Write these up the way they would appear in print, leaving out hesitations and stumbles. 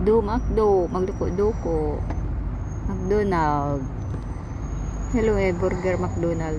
Magduko. McDonald. Hello burger McDonald.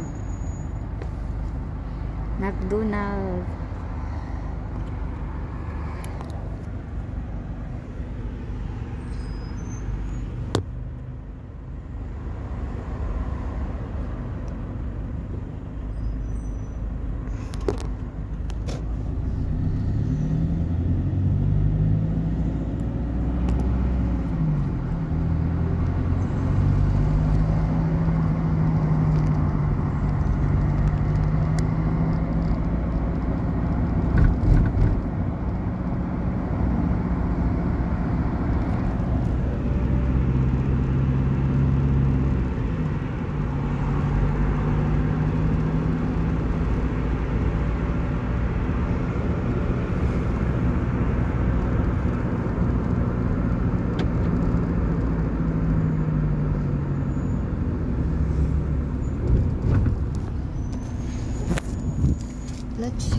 Let's see.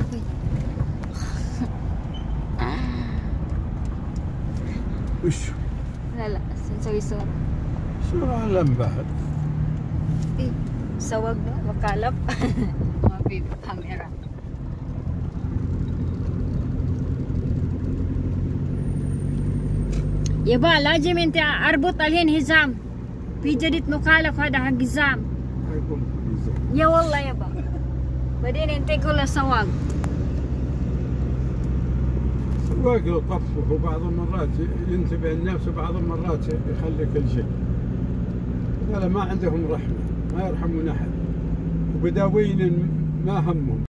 وش؟ لا نسوي صورة. صورة علم بعد. إيه سوقنا وقالب ما في كاميرا. يبا لازم انت اربط الحين حزام في جديد مخالف هذا حق حزام. يا والله يبا بعدين انت كله سواق يطفف وبعض المرات ينتبه النفس وبعض المرات يخلي كل شيء. هذا ما عندهم رحمة، ما يرحمون أحد وبداوين ما همهم.